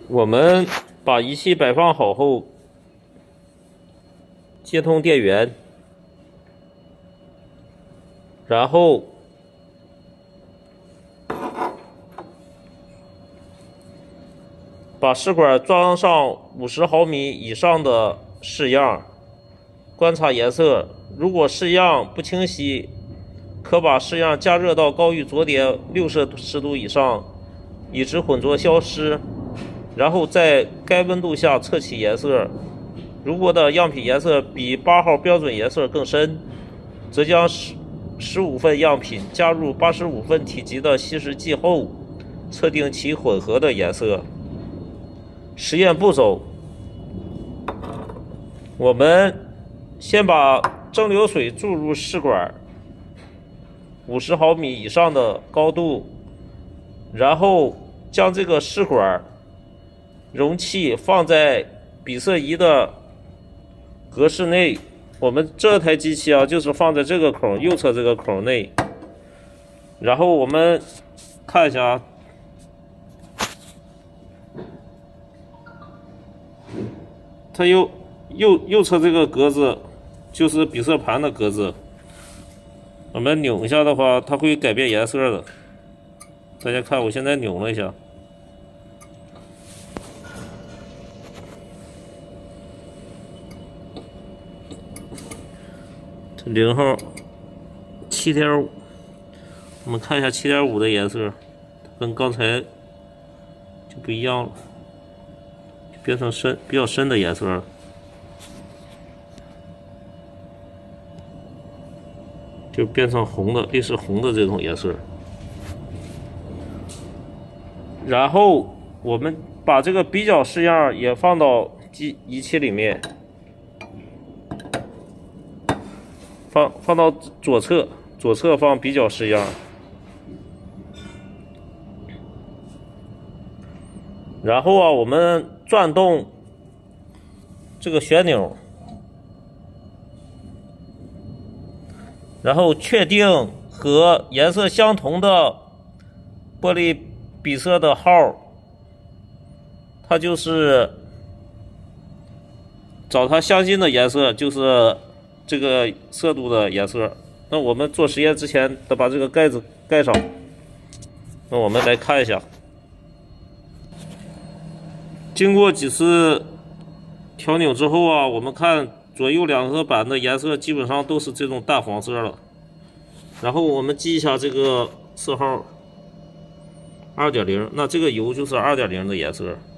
我们把仪器摆放好后，接通电源，然后把试管装上50毫米以上的试样，观察颜色。如果试样不清晰，可把试样加热到高于着点60度以上，以致混浊消失。然后在该温度下测起颜色。如果的样品颜色比8号标准颜色更深，则将15份样品加入85份体积的稀释剂后，测定其混合的颜色。实验步骤：我们先把蒸馏水注入试管50毫米以上的高度，然后将这个试管容器放在比色仪的格式内。我们这台机器啊，就是放在这个孔右侧这个孔内。然后我们看一下啊，它右侧这个格子就是比色盘的格子。我们扭一下的话，它会改变颜色的。大家看，我现在扭了一下。这0号 7.5， 我们看一下 7.5 的颜色，跟刚才就不一样了，就变成比较深的颜色了。就变成红的，类似红的这种颜色。然后我们把这个比较试样也放到仪器里面，放到左侧放比较试样。然后啊，我们转动这个旋钮，然后确定和颜色相同的玻璃比色的号，它就是找它相近的颜色，就是这个色度的颜色。那我们做实验之前得把这个盖子盖上。那我们来看一下，经过几次调扭之后啊，我们看左右两个板的颜色基本上都是这种淡黄色了。然后我们记一下这个色号 2.0， 那这个油就是 2.0 的颜色。